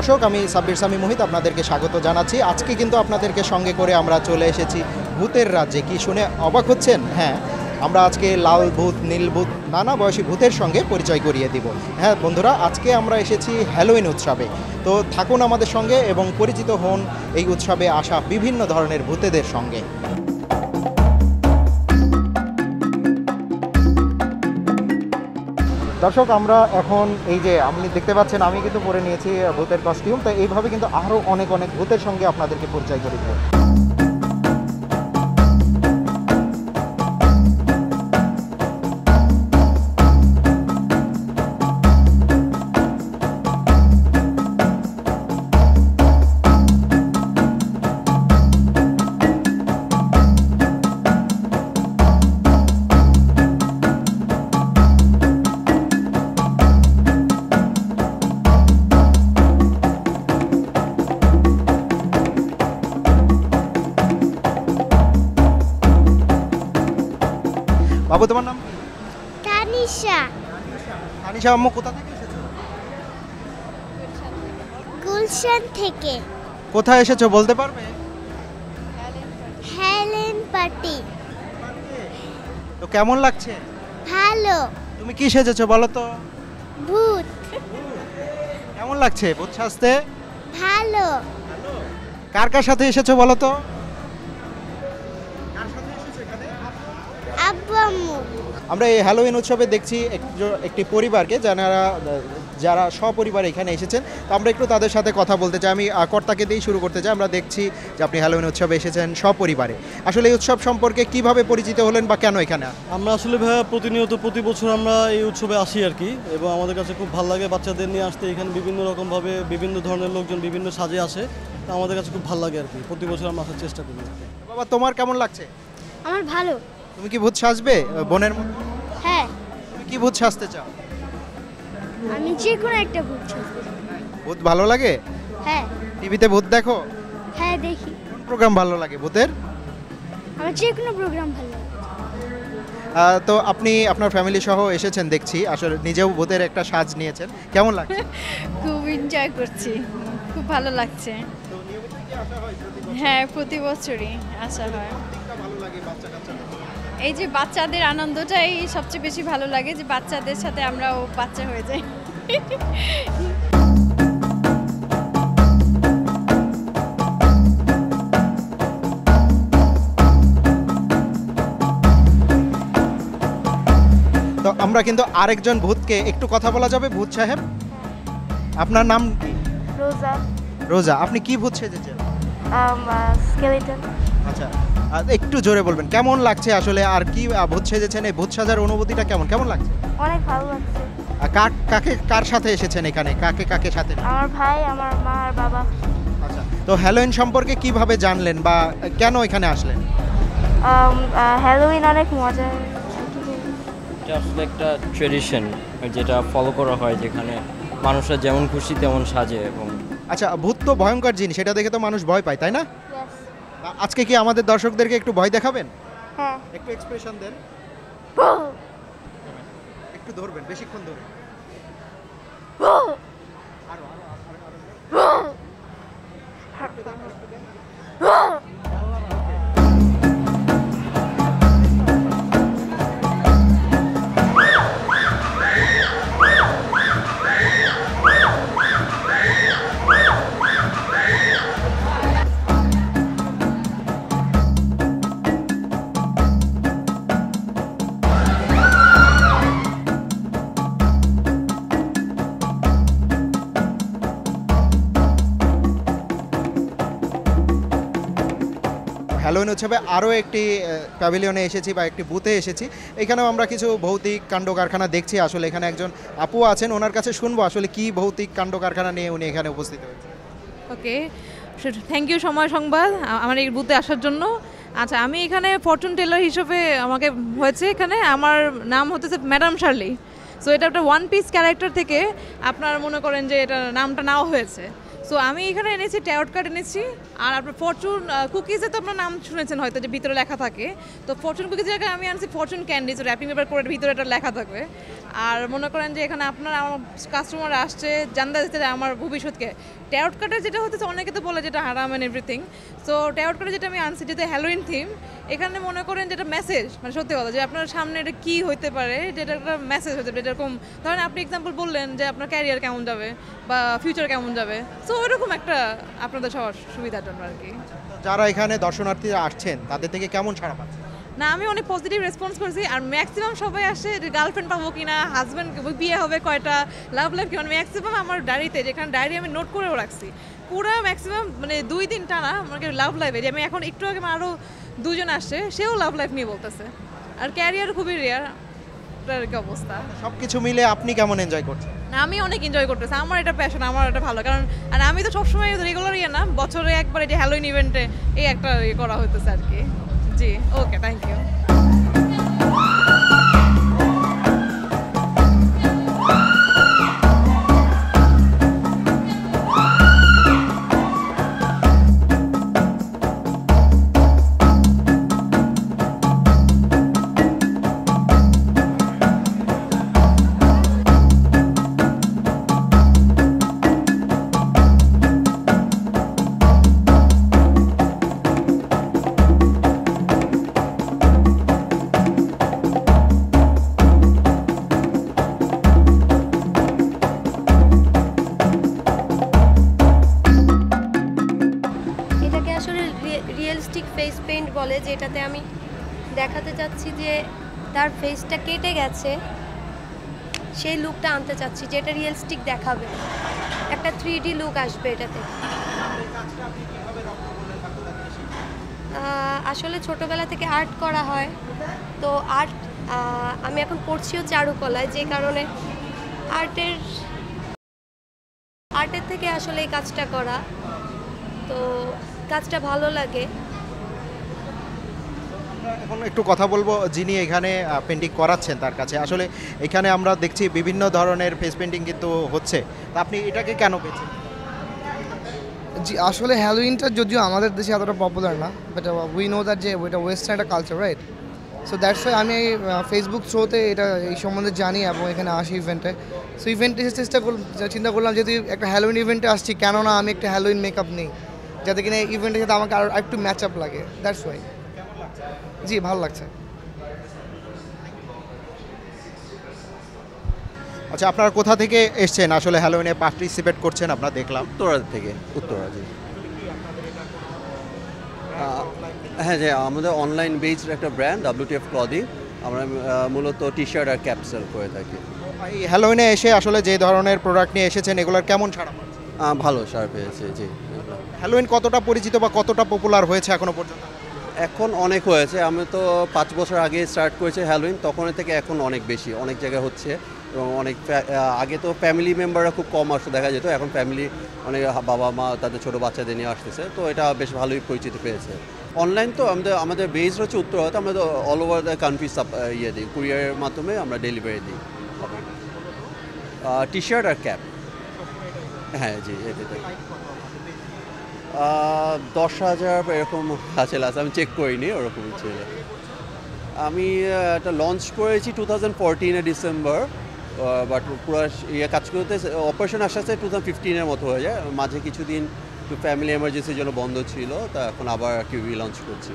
দর্শক, আমি সাব্বির সামি মোহিত আপনাদেরকে স্বাগত জানাচ্ছি। আজকে কিন্তু আপনাদেরকে সঙ্গে করে আমরা চলে এসেছি ভূতের রাজ্যে। কি শুনে অবাক হচ্ছেন? হ্যাঁ, আমরা আজকে লাল ভূত, নীল ভূত, নানা বয়সী ভূতের সঙ্গে পরিচয় করিয়ে দিব। হ্যাঁ বন্ধুরা, আজকে আমরা এসেছি হ্যালোউইন উৎসবে। তো থাকুন আমাদের সঙ্গে এবং পরিচিত হন এই উৎসবে আসা বিভিন্ন ধরনের ভূতেদের সঙ্গে। দর্শক, আমরা এখন এই যে আপনি দেখতে পাচ্ছেন, আমি কিন্তু পরে নিয়েছি ভূতের কস্টিউম। তো এইভাবে কিন্তু আরও অনেক অনেক ভূতের সঙ্গে আপনাদেরকে পরিচয় করে দেব। বাবু, তোমার নাম? তানিশা। তানিশা আম্মু, কোথা থেকে এসেছো? গুলশান থেকে। কোথায় এসেছো বলতে পারবে? Helen party. তো কেমন লাগছে? ভালো। তুমি কি সেজেছো বলো তো? ভূত। কেমন লাগছে ভূত সাজতে? ভালো। কার কার সাথে এসেছো বলো তো? আব্বু আম্মু। আমরা এই হ্যালোউইন উৎসবে দেখছি একটি পরিবারকে যারা সপরিবারে এখানে এসেছেন। তো আমরা একটু তাদের সাথে কথা বলতে চাই। আমি কর্তাকে দিয়েই শুরু করতে চাই। আমরা দেখছি যে আপনি হ্যালোউইন উৎসবে এসেছেন সপরিবারে। আসলে এই উৎসব সম্পর্কে কিভাবে পরিচিত হলেন বা কেন এখানে? আমরা আসলে ভাইয়া প্রতি বছর আমরা এই উৎসবে আসি আর কি, এবং আমাদের কাছে খুব ভালো লাগে বাচ্চাদের নিয়ে আসতে। এখানে বিভিন্ন রকমভাবে বিভিন্ন ধরনের লোকজন বিভিন্ন সাজে আসে, তো আমাদের কাছে খুব ভালো লাগে আর কি। প্রতি বছর আমরা আসার চেষ্টা করি। বাবা, তোমার কেমন লাগছে? আমার ভালো। তুমি কি ভূত সাজবে বোনের মতো? হ্যাঁ, তুমি কি ভূত সাজতে চাও? আমি যে কোনো একটা ভূত সাজবো। ভূত ভালো লাগে? হ্যাঁ। টিভিতে ভূত দেখো? হ্যাঁ, দেখি। কোন প্রোগ্রাম ভালো লাগে ভূতের? আমার যে কোনো প্রোগ্রাম ভালো লাগে। তো আপনি আপনার ফ্যামিলি সহ এসেছেন দেখছি, আসলে নিজেও ভূতের একটা সাজ নিয়েছেন, কেমন লাগছে? খুব এনজয় করছি, খুব ভালো লাগছে। হ্যাঁ, প্রতি বছরই আসা হয়। এই যে বাচ্চাদের আনন্দটাই সবচেয়ে বেশি ভালো লাগে, যে বাচ্চাদের সাথে আমরাও বাচ্চা হয়ে যাই। তো আমরা কিন্তু আরেকজন ভূতকে একটু কথা বলা যাবে? ভূত সাহেব, আপনার নাম কি? রোজা। রোজা, আপনি কি ভূত সেজেছেন? স্কেলেটন। আচ্ছা, একটু জোরে বলবেন। কেমন লাগছে আসলে, আর কি ভূত সেজেছেন? এই ভূত সাজার অনুভূতিটা কেমন লাগছে? অনেক ভালো লাগছে। কার সাথে এসেছেন এখানে? কাকে সাথে? আমার ভাই, আমার মা আর বাবা। আচ্ছা, তো হ্যালোউইন সম্পর্কে কিভাবে জানলেন বা কেন এখানে আসলেন? হ্যালোউইন অনেক মজা। এটা আসলে একটা ট্রেডিশন যেটা ফলো করা হয়, যেখানে মানুষরা যেমন খুশি তেমন সাজে। এবং আচ্ছা, ভূত তো ভয়ঙ্কর জিনিস, সেটা দেখে তো মানুষ ভয় পায়, তাই না? আজকে কি আমাদের দর্শকদেরকে একটু ভয় দেখাবেন? হ্যাঁ। একটু এক্সপ্রেশন দেন। একটু ধরবেন, বেশিক্ষণ ধরবেন। হ্যালোউইন উৎসবে আরও একটি প্যাভিলিয়নে এসেছি বা একটি বুথে এসেছি। এখানেও আমরা কিছু ভৌতিক কাণ্ড কারখানা দেখছি। আসলে এখানে একজন আপু আছেন, ওনার কাছে শুনবো আসলে কি ভৌতিক কাণ্ড কারখানা নিয়ে উনি এখানে উপস্থিত হয়েছে। ওকে, থ্যাংক ইউ সময় সংবাদ আমার এই বুথে আসার জন্য। আচ্ছা, আমি এখানে ফরচুন টেলার হিসেবে আমাকে হয়েছে এখানে। আমার নাম হতেছে ম্যাডাম শার্লি। সো এটা একটা ওয়ান পিস ক্যারেক্টার থেকে আপনার মনে করেন যে এটা নামটা নেওয়া হয়েছে। সো আমি এখানে এনেছি ট্যারট কার্ড এনেছি, আর আপনার ফরচুন কুকিজে তো আপনার নাম শুনেছেন হয়তো, যে ভিতরে লেখা থাকে। তো ফরচুন কুকিজের জায়গায় আমি আনছি ফরচুন ক্যান্ডি, র্যাপিং পেপার করে ভিতরে এটা লেখা থাকবে। আর মনে করেন যে এখানে আপনার আমার কাস্টমার আসছে জানতে চাইছে আমার ভবিষ্যৎকে। ট্যারট কার্ডের যেটা হচ্ছে অনেকে তো বলে যেটা হারাম অ্যান্ড এভরিথিং। সো ট্যারট কার্ডে যেটা আমি আনছি যেটা হ্যালোইন থিম, এখানে মনে করেন যেটা মেসেজ, মানে সত্যি কথা যে আপনার সামনে এটা কী হইতে পারে, যেটা একটা মেসেজ হতে পারে। যেরকম ধরেন আপনি এক্সাম্পল বললেন যে আপনার ক্যারিয়ার কেমন যাবে বা ফিউচার কেমন যাবে, সো ওইরকম একটা আপনাদের সবার সুবিধার জন্য আর কি। যারা এখানে দর্শনার্থীরা আসছেন তাদের থেকে কেমন সাড়া পাচ্ছেন? না, আমি অনেক পজিটিভ রেসপন্স করছি। আর ম্যাক্সিমাম সবাই আসে যে গার্লফ্রেন্ড পাবো কিনা, হাজব্যান্ড বিয়ে হবে কয়টা, লাভ লাইফ কি, মানে ম্যাক্সিমাম আমার ডায়েরিতে, যেখানে ডায়েরি আমি নোট করেও রাখছি, পুরো ম্যাক্সিমাম মানে 2 দিন টানা আমাকে লাভ লাইফে, যে আমি এখন একটু আগে আরও 2 জন আসছে, সেও লাভ লাইফ নিয়ে বলতেছে। আর ক্যারিয়ার খুবই রেয়ার, কি অবস্থা। সব কিছু মিলে আপনি কেমন এনজয় করছেন? না, আমি অনেক এনজয় করতেছি, আমার এটা প্যাশন, আমার এটা ভালো। কারণ আর আমি তো সবসময় রেগুলার না, বছরে একবার এই যে হ্যালোইন ইভেন্টে এই একটা করা হইতেছে আর কি। জি, ওকে, থ্যাংক ইউ। এটাকে আসলে রিয়েলিস্টিক ফেস পেইন্ট বলে, যেটাতে আমি দেখাতে চাচ্ছি যে তার ফেসটা কেটে গেছে, সেই লুকটা আনতে চাচ্ছি, যেটা রিয়েলিস্টিক দেখাবে, একটা 3D লুক আসবে এটাতে। আসলে ছোটোবেলা থেকে আর্ট করা হয়, তো আর্ট আমি এখন পড়ছিও চারুকলায়, যে কারণে আর্টের থেকে আসলে এই কাজটা করা, তো কাজটা ভালো লাগে। এখন একটু কথা বলবো যিনি এখানে পেন্টিং করাচ্ছেন তার কাছে। আসলে এখানে আমরা দেখছি বিভিন্ন ধরনের ফেস পেন্টিং কিন্তু হচ্ছে, তা আপনি এটাকে কেন পেয়েছেন? জি, আসলে হ্যালোইনটা যদিও আমাদের দেশে এতটা পপুলার না, বাট উই নো দ্যাট যে ওইটা ওয়েস্টার্ন একটা culture, right? So that's why আমি ফেসবুক থ্রুতে এটা এই সম্বন্ধে জানি এবং এখানে আসি ইভেন্টে। সো ইভেন্টে চিন্তা করলাম যেহেতু একটা হ্যালোইন ইভেন্টে আসছি, কেননা আমি একটা হ্যালোইন মেকআপ নিই, যাতে কিনা ইভেন্টের সাথে আমাকে আর একটু ম্যাচ আপ লাগে। That's why. জি, ভালো লাগছে। আচ্ছা, আপনারা কোথা থেকে এসছেন আসলে হ্যালোইনে পার্টিসিপেট করছেন? আমরা দেখলাম উত্তরা থেকে। উত্তরা, জি। হ্যাঁ, যে আমাদের অনলাইন বেসড একটা ব্র্যান্ড WTF ক্লদিং, আমরা মূলত টি শার্ট আর ক্যাপ সেল করে থাকি। এই হ্যালোইনে এসে আসলে যে ধরনের প্রোডাক্ট নিয়ে এসেছেন এগুলোর কেমন সাড়া পাচ্ছেন? ভালো সাড়া পেয়েছে, জি। হ্যালোইন কতটা পরিচিত বা কতটা পপুলার হয়েছে এখনো পর্যন্ত? এখন অনেক হয়েছে। আমি তো 5 বছর আগে স্টার্ট করেছি হ্যালোইন, তখন থেকে এখন অনেক বেশি, অনেক জায়গায় হচ্ছে। এবং অনেক আগে তো ফ্যামিলি মেম্বাররা খুব কম আসতে দেখা যেত, এখন ফ্যামিলি অনেক বাবা মা তাদের ছোটো বাচ্চাদের নিয়ে আসতেছে, তো এটা বেশ ভালোই পরিচিতি পেয়েছে। অনলাইন তো আমাদের বেস হচ্ছে উত্তরাতে, আমরা তো অল ওভার দ্য কান্ট্রি দিই, কুরিয়ারের মাধ্যমে আমরা ডেলিভারি দিই টি শার্ট আর ক্যাপ। হ্যাঁ, জি, এটাতে 10,000 এরকম আছে লাস্ট, আমি চেক করিনি, ওরকম ছিল। আমি এটা লঞ্চ করেছি 2014 ডিসেম্বর, বাট পুরো কাজ করতে অপারেশন আস্তে আস্তে 2015 মতো হয়ে যায়। মাঝে কিছুদিন একটু ফ্যামিলি এমার্জেন্সির জন্য বন্ধ ছিল, তা এখন আবার আর কি রিলঞ্চ করছি।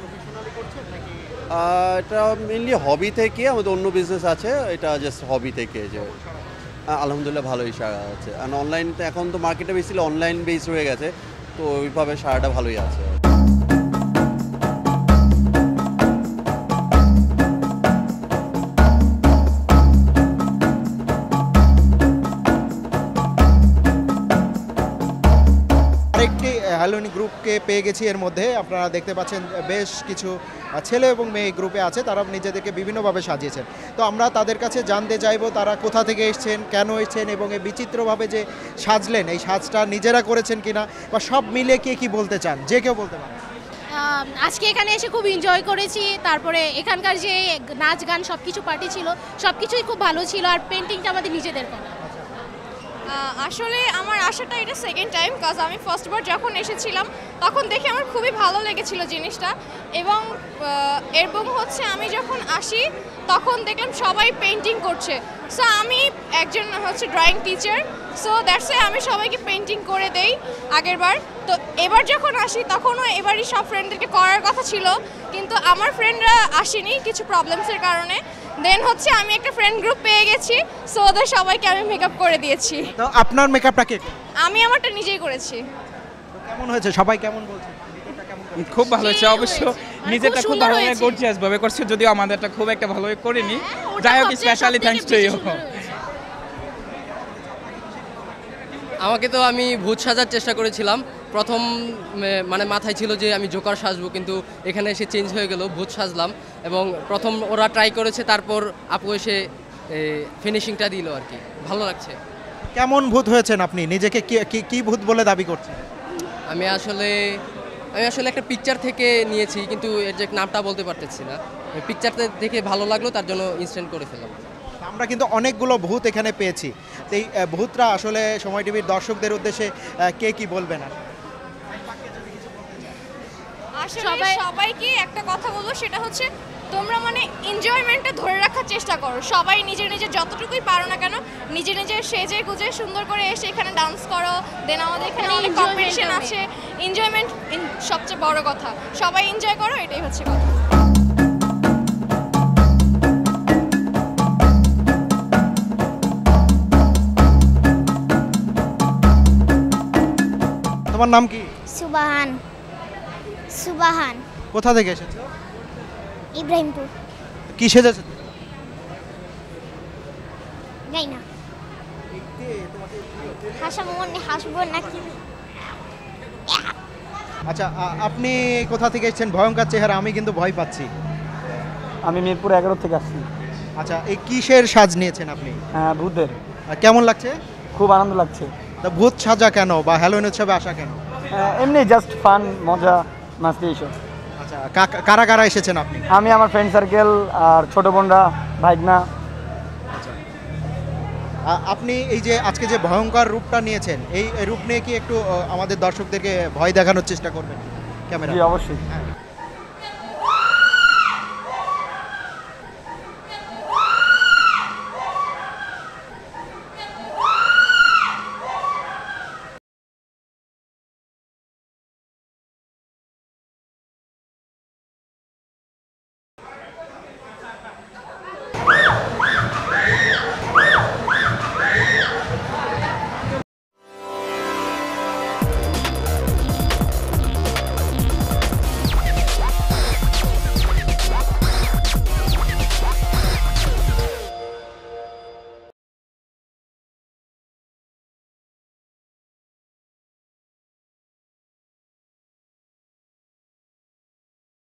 এটা মেনলি হবি থেকে, আমাদের অন্য বিজনেস আছে, এটা জাস্ট হবি থেকে, যে আলহামদুলিল্লাহ ভালোই সারা আছে। আর অনলাইন তো এখন তো মার্কেটে বেশি অনলাইন বেস হয়ে গেছে, তো ওইভাবে সারাটা ভালোই আছে। আরেকটি হ্যালোইন গ্রুপকে পেয়ে গেছি এর মধ্যে। আপনারা দেখতে পাচ্ছেন বেশ কিছু ছেলে এবং মেয়ে গ্রুপে আছে, তারা নিজেদেরকে বিভিন্নভাবে সাজিয়েছেন। তো আমরা তাদের কাছে জানতে চাইবো তারা কোথা থেকে এসেছেন, কেন এসেছেন এবং এই বিচিত্রভাবে যে সাজলেন এই সাজটা নিজেরা করেছেন কিনা, বা সব মিলে কে কি বলতে চান, যে কেউ বলতে পারেন। আজকে এখানে এসে খুব এনজয় করেছি, তারপরে এখানকার যে নাচ গান সব কিছু পার্টি ছিল, সব কিছুই খুব ভালো ছিল, আর পেন্টিংটা আমাদের নিজেদের করা। আসলে আমার আসাটা এটা সেকেন্ড টাইম, কাজ আমি ফার্স্টবার যখন এসেছিলাম তখন দেখে আমার খুবই ভালো লেগেছিল জিনিসটা, এবং হচ্ছে আমি যখন আসি তখন দেখলাম সবাই পেন্টিং করছে। সো আমি একজন হচ্ছে ড্রয়িং টিচার, সো দ্যাটস আমি সবাইকে পেন্টিং করে দেই আগেরবার। তো এবার যখন আসি তখনও এবারই সব ফ্রেন্ডদেরকে করার কথা ছিল, কিন্তু আমার ফ্রেন্ডরা আসেনি কিছু প্রবলেমসের কারণে। দেন হচ্ছে আমি একটা ফ্রেন্ড গ্রুপ পেয়ে গেছি, সো ওদের সবাইকে আমি মেকআপ করে দিয়েছি। তো আপনার মেকআপটা কে করে? আমি আমারটা নিজেই করেছি। তো কেমন হয়েছে, সবাই কেমন বলছে? খুব ভালো হয়েছে অবশ্য, মানে নিজেরটা খুব খুব সুন্দর ভালো হয়েছে। গর্জিয়াস ভাবে করছে, যদিও আমাদেরটা খুব একটা ভালোভাবে করিনি। ওটা যাই হোক, সবচেয়ে স্পেশালি থ্যাঙ্কস টু ইউ। সুন্দর হয়েছে। আমাকে তো আমি ভূত সাজার চেষ্টা করেছিলাম, প্রথম মানে মাথায় ছিল যে আমি জোকার সাজবো, কিন্তু এখানে এসে চেঞ্জ হয়ে গেল, ভূত সাজলাম। এবং প্রথম ওরা ট্রাই করেছে, তারপর আপু এসে ফিনিশিংটা দিল আর কি, ভালো লাগছে। কেমন ভূত হয়েছেন আপনি? নিজেকে কি ভূত বলে দাবি করছেন? আমি আসলে একটা পিকচার থেকে নিয়েছি, কিন্তু এর যে নামটা বলতে পারতেছি না। পিকচারটা দেখে ভালো লাগলো, তার জন্য ইনস্ট্যান্ট করে ফেললাম। আমরা কিন্তু অনেকগুলো ভূত এখানে পেয়েছি। তো এই ভূতরা আসলে সময় টিভির দর্শকদের উদ্দেশ্যে কে কি বলবেন? আসলে সবাইকে একটা কথা বলবো, সেটা হচ্ছে তোমরা মানে এনজয়মেন্টটা ধরে রাখার চেষ্টা করো। সবাই নিজের নিজের যতটুকুই পারো না কেন নিজের নিজের সেজে গুজে সুন্দর করে এসে এখানে ডান্স করো। দেন আমাদের এখানে অনেক কম্পিটিশন আছে, এনজয়মেন্ট সবচেয়ে বড় কথা। সবাই এনজয় করো, এটাই হচ্ছে কথা। তোমার নাম কি? সুবাহান। সুবাহান। কোথা থেকে এসেছো? ইব্রাহিমপুর। কি সেজেছো? যাই না, হাসাবো মনে হাসবো নাকি? আচ্ছা, আপনি কোথা থেকে এসেছেন? ভয়ঙ্কর চেহারা, আমি কিন্তু ভয় পাচ্ছি। আমি মিরপুর 11 থেকে আসছি। আচ্ছা, এই কিসের সাজ নিয়েছেন আপনি? হ্যাঁ, ভূতের। কেমন লাগছে? খুব আনন্দ লাগছে। তা ভূত সাজা কেন বা হ্যালোইন উৎসবে আসা কেন? এমনি জাস্ট ফান, মজা, মাস্তি এইসব। আচ্ছা, কারা কারা এসেছেন আপনি? আমি, আমার ফ্রেন্ড সার্কেল আর ছোট বোনরা, ভাইগনা। আপনি এই যে আজকে যে ভয়ঙ্কর রূপটা নিয়েছেন, এই রূপ নিয়ে কি একটু আমাদের দর্শকদেরকে ভয় দেখানোর চেষ্টা করবেন ক্যামেরা? জি, অবশ্যই।